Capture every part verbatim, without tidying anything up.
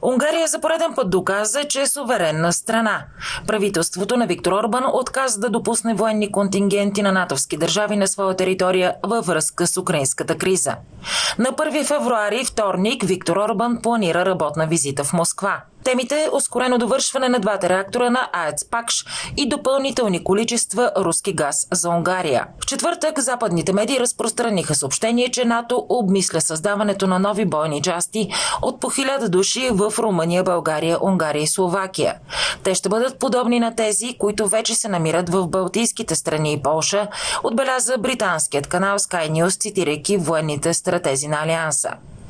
Унгария за пореден път доказа, че е суверенна страна. Правителството на Виктор Орбан отказа да допусне военни контингенти на натовски държави на своя територия във връзка с украинската криза. На първи февруари, вторник, Виктор Орбан планира работна визита в Москва. Темите – ускорено довършване на двата реактора на АЕЦ Пакш и допълнителни количества руски газ за Унгария. В четвъртък западните медии разпространиха съобщение, че НАТО обмисля създаването на нови бойни части от по хиляда души в Румъния, България, Унгария и Словакия. Те ще бъдат подобни на тези, които вече се намират в Балтийските страни и Полша, отбеляза британският канал Sky News, цитирайки военните стратези на Алианса.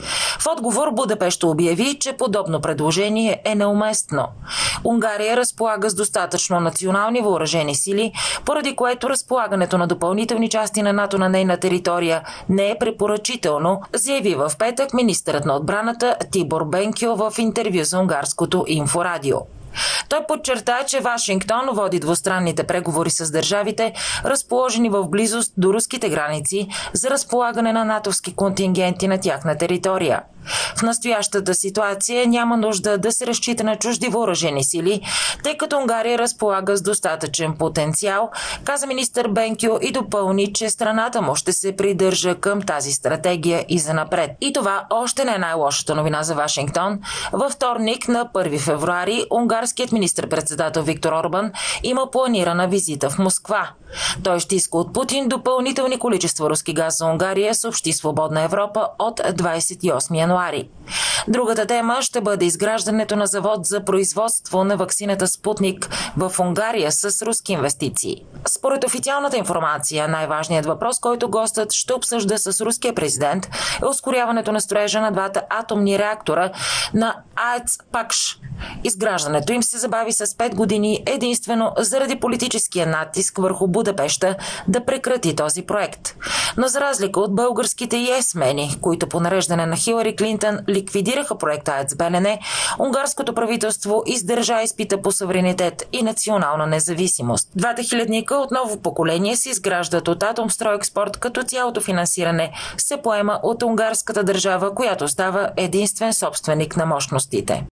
В отговор Будапеща обяви, че подобно предложение е неуместно. Унгария разполага с достатъчно национални въоръжени сили, поради което разполагането на допълнителни части на НАТО на нейна територия не е препоръчително, заяви в петък министърът на отбраната Тибор Бенкио в интервю за унгарското инфорадио. Той подчерта, че Вашингтон води двустранните преговори с държавите, разположени в близост до руските граници, за разполагане на натовски контингенти на тяхна територия. В настоящата ситуация няма нужда да се разчита на чужди въоръжени сили, тъй като Унгария разполага с достатъчен потенциал, каза министър Бенкио и допълни, че страната му ще се придържа към тази стратегия и занапред. И това още не е най-лошата новина за Вашингтон. Във вторник, на първи февруари, унгарският министър-председател Виктор Орбан има планирана визита в Москва. Той ще иска от Путин допълнителни количества руски газ за Унгария, съобщи Свободна Европа от двадесет и осми януари. Другата тема ще бъде изграждането на завод за производство на ваксината Спутник в Унгария с руски инвестиции. Според официалната информация, най-важният въпрос, който гостът ще обсъжда с руския президент, е ускоряването на строежа на двата атомни реактора на АЕЦ Пакш. Изграждането им се забави с пет години единствено заради политическия натиск върху Будапеща да прекрати този проект. Но за разлика от българските есмени, които по нареждане на Хилари Клинтън ликвидираха проекта АЕЦ Белене, унгарското правителство издържа изпита по суверенитет и национална независимост. Двата хилядника от ново поколение се изграждат от Атомстройекспорт, като цялото финансиране се поема от унгарската държава, която става единствен собственик на мощностите.